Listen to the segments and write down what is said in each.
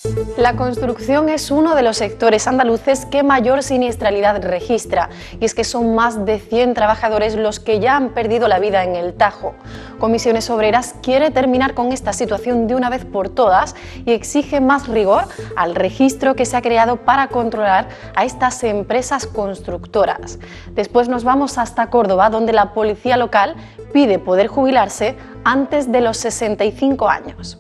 La construcción es uno de los sectores andaluces que mayor siniestralidad registra, y es que son más de 100 trabajadores los que ya han perdido la vida en el Tajo. Comisiones Obreras quiere terminar con esta situación de una vez por todas y exige más rigor al registro que se ha creado para controlar a estas empresas constructoras. Después nos vamos hasta Córdoba, donde la policía local pide poder jubilarse antes de los 65 años.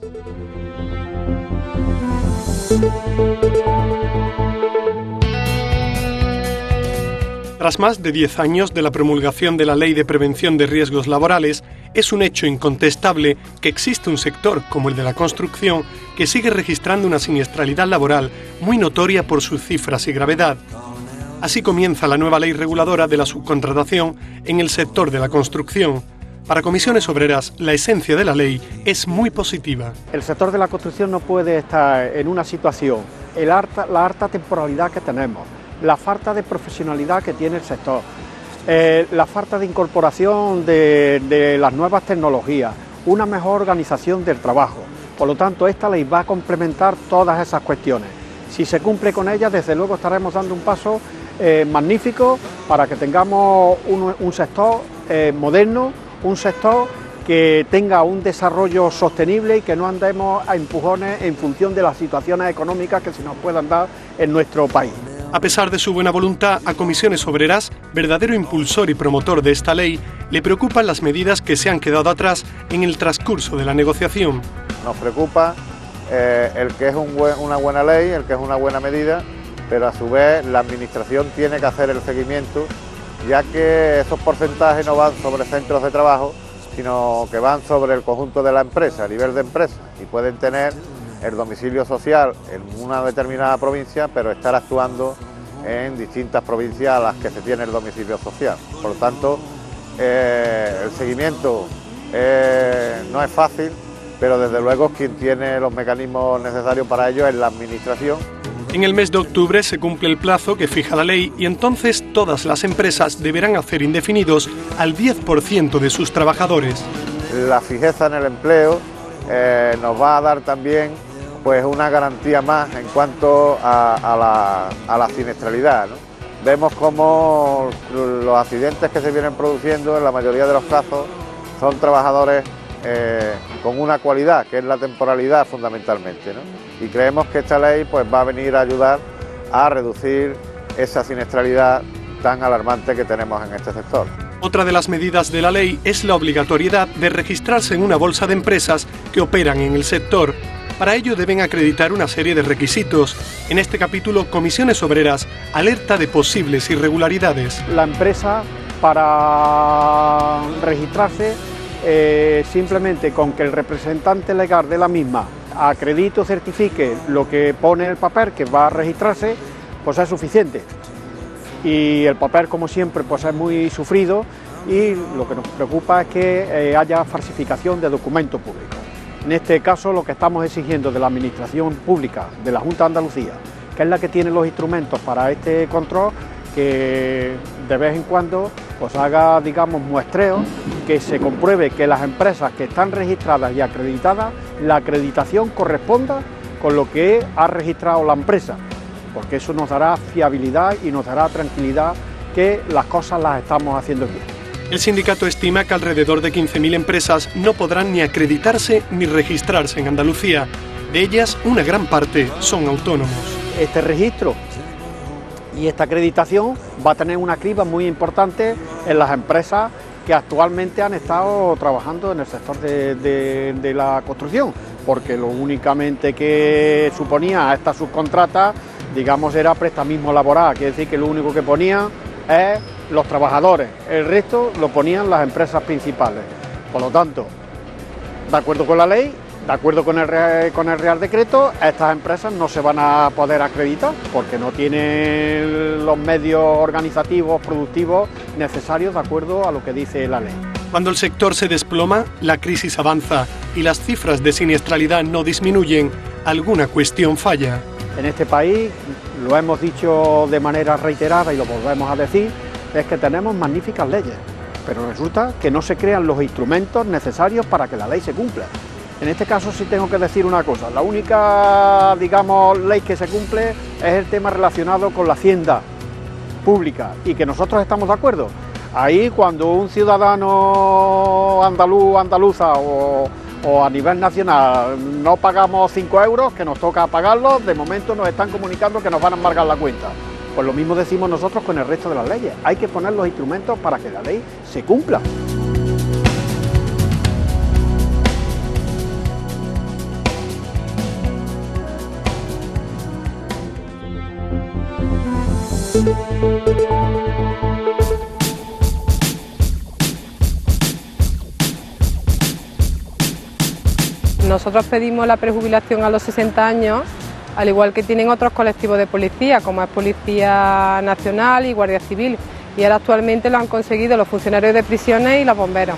Tras más de 10 años de la promulgación de la Ley de Prevención de Riesgos Laborales, es un hecho incontestable que existe un sector, como el de la construcción, que sigue registrando una siniestralidad laboral muy notoria por sus cifras y gravedad. Así comienza la nueva ley reguladora de la subcontratación en el sector de la construcción. Para Comisiones Obreras, la esencia de la ley es muy positiva. El sector de la construcción no puede estar en una situación, la harta temporalidad que tenemos, la falta de profesionalidad que tiene el sector, la falta de incorporación de las nuevas tecnologías, una mejor organización del trabajo. Por lo tanto, esta ley va a complementar todas esas cuestiones. Si se cumple con ella, desde luego estaremos dando un paso magnífico para que tengamos un sector moderno, un sector que tenga un desarrollo sostenible y que no andemos a empujones en función de las situaciones económicas que se nos puedan dar en nuestro país. A pesar de su buena voluntad, a Comisiones Obreras, verdadero impulsor y promotor de esta ley, le preocupan las medidas que se han quedado atrás en el transcurso de la negociación. Nos preocupa el que es una buena ley, el que es una buena medida, pero a su vez la Administración tiene que hacer el seguimiento, ya que esos porcentajes no van sobre centros de trabajo, sino que van sobre el conjunto de la empresa, a nivel de empresa, y pueden tener el domicilio social en una determinada provincia, pero estar actuando en distintas provincias a las que se tiene el domicilio social. Por lo tanto, el seguimiento no es fácil, pero desde luego quien tiene los mecanismos necesarios para ello es la Administración. En el mes de octubre se cumple el plazo que fija la ley y entonces todas las empresas deberán hacer indefinidos al 10% de sus trabajadores. La fijeza en el empleo nos va a dar también pues una garantía más en cuanto a la siniestralidad, ¿no? Vemos cómo los accidentes que se vienen produciendo en la mayoría de los casos son trabajadores con una cualidad, que es la temporalidad fundamentalmente, ¿no? Y creemos que esta ley pues va a venir a ayudar a reducir esa siniestralidad tan alarmante que tenemos en este sector. Otra de las medidas de la ley es la obligatoriedad de registrarse en una bolsa de empresas que operan en el sector. Para ello deben acreditar una serie de requisitos. En este capítulo, Comisiones Obreras alerta de posibles irregularidades. La empresa, para registrarse, simplemente con que el representante legal de la misma acredite o certifique lo que pone en el papel que va a registrarse, pues es suficiente. Y el papel, como siempre, pues es muy sufrido y lo que nos preocupa es que haya falsificación de documentos públicos. En este caso, lo que estamos exigiendo de la Administración Pública, de la Junta de Andalucía, que es la que tiene los instrumentos para este control, que de vez en cuando pues haga, digamos, muestreos, que se compruebe que las empresas que están registradas y acreditadas, la acreditación corresponda con lo que ha registrado la empresa, porque eso nos dará fiabilidad y nos dará tranquilidad que las cosas las estamos haciendo bien. El sindicato estima que alrededor de 15.000 empresas no podrán ni acreditarse ni registrarse en Andalucía. De ellas, una gran parte son autónomos. Este registro y esta acreditación va a tener una criba muy importante en las empresas que actualmente han estado trabajando en el sector de la construcción, porque lo únicamente que suponía esta subcontrata, digamos, era prestamismo laboral, quiere decir que lo único que ponía es los trabajadores, el resto lo ponían las empresas principales. Por lo tanto, de acuerdo con la ley, de acuerdo con el Real Decreto, estas empresas no se van a poder acreditar porque no tienen los medios organizativos, productivos necesarios de acuerdo a lo que dice la ley. Cuando el sector se desploma, la crisis avanza y las cifras de siniestralidad no disminuyen, alguna cuestión falla. En este país, lo hemos dicho de manera reiterada y lo volvemos a decir, es que tenemos magníficas leyes, pero resulta que no se crean los instrumentos necesarios para que la ley se cumpla. En este caso sí tengo que decir una cosa, la única, digamos, ley que se cumple es el tema relacionado con la hacienda pública y que nosotros estamos de acuerdo. Ahí cuando un ciudadano andaluz, andaluza o a nivel nacional no pagamos 5 euros, que nos toca pagarlos, de momento nos están comunicando que nos van a embargar la cuenta. Pues lo mismo decimos nosotros con el resto de las leyes, hay que poner los instrumentos para que la ley se cumpla. Nosotros pedimos la prejubilación a los 60 años, al igual que tienen otros colectivos de policía, como es Policía Nacional y Guardia Civil, y ahora actualmente lo han conseguido los funcionarios de prisiones y los bomberos.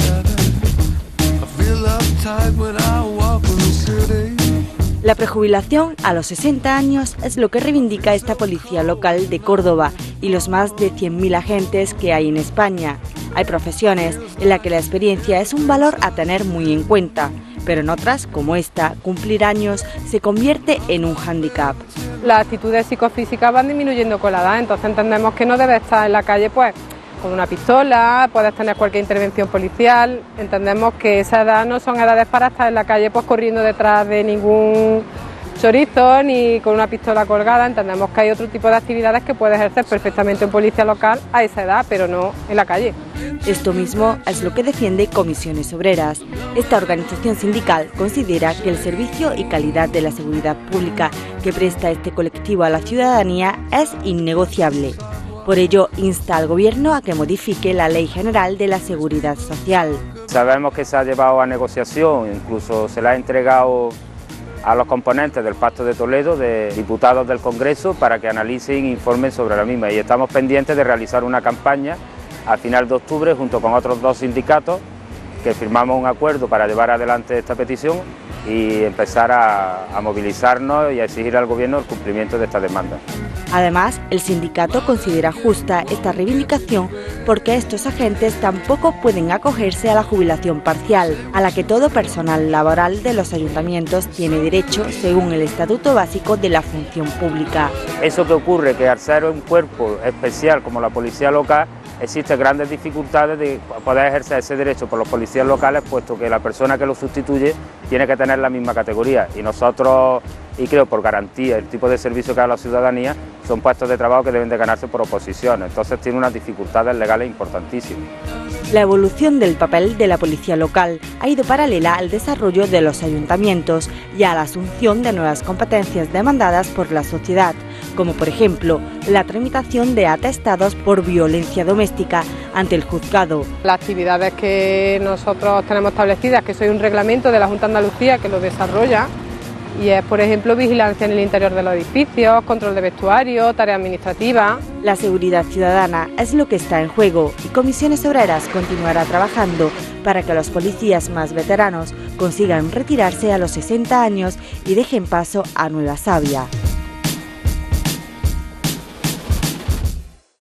La prejubilación a los 60 años es lo que reivindica esta policía local de Córdoba y los más de 100.000 agentes que hay en España. Hay profesiones en las que la experiencia es un valor a tener muy en cuenta, pero en otras, como esta, cumplir años se convierte en un hándicap. Las actitudes psicofísicas van disminuyendo con la edad, entonces entendemos que no debes estar en la calle pues con una pistola, puedes tener cualquier intervención policial, entendemos que esa edad no son edades para estar en la calle pues corriendo detrás de ningún chorizo ni con una pistola colgada, entendemos que hay otro tipo de actividades que puede ejercer perfectamente un policía local a esa edad, pero no en la calle. Esto mismo es lo que defiende Comisiones Obreras. Esta organización sindical considera que el servicio y calidad de la seguridad pública que presta este colectivo a la ciudadanía es innegociable. Por ello, insta al Gobierno a que modifique la Ley General de la Seguridad Social. Sabemos que se ha llevado a negociación, incluso se le ha entregado a los componentes del Pacto de Toledo, de diputados del Congreso, para que analicen e informen sobre la misma. Y estamos pendientes de realizar una campaña a final de octubre junto con otros 2 sindicatos que firmamos un acuerdo para llevar adelante esta petición y empezar a movilizarnos y a exigir al Gobierno el cumplimiento de esta demanda. Además, el sindicato considera justa esta reivindicación porque estos agentes tampoco pueden acogerse a la jubilación parcial, a la que todo personal laboral de los ayuntamientos tiene derecho según el Estatuto Básico de la Función Pública. Eso que ocurre, que al ser un cuerpo especial como la policía local, existen grandes dificultades de poder ejercer ese derecho por los policías locales, puesto que la persona que lo sustituye tiene que tener la misma categoría y nosotros, y creo por garantía, el tipo de servicio que da la ciudadanía, son puestos de trabajo que deben de ganarse por oposición, entonces tiene unas dificultades legales importantísimas. La evolución del papel de la policía local ha ido paralela al desarrollo de los ayuntamientos y a la asunción de nuevas competencias demandadas por la sociedad, como por ejemplo la tramitación de atestados por violencia doméstica ante el juzgado. Las actividades que nosotros tenemos establecidas, que soy un reglamento de la Junta de Andalucía que lo desarrolla, y es, por ejemplo, vigilancia en el interior de los edificios, control de vestuario, tareas administrativas. La seguridad ciudadana es lo que está en juego y Comisiones Obreras continuará trabajando para que los policías más veteranos consigan retirarse a los 60 años y dejen paso a nueva savia.